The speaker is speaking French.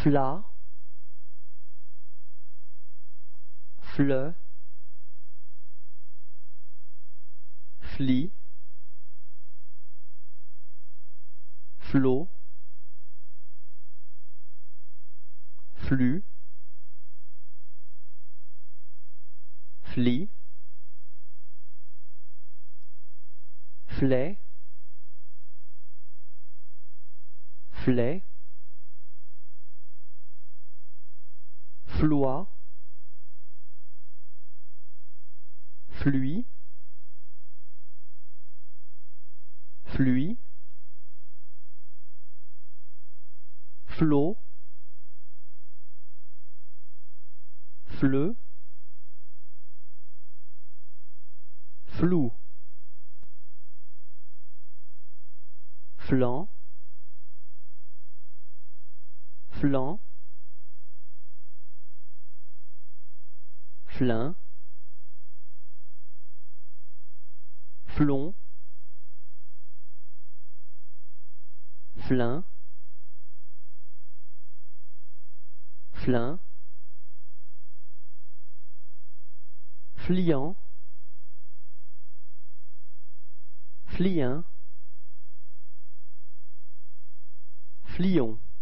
fla, fleu, fli, flot, flux, fli, flait, flait, floie, fluit, fluit, flot, fleu, flou, flanc, flanc, flin, flon, flin, flin, fliant, fliant, flion.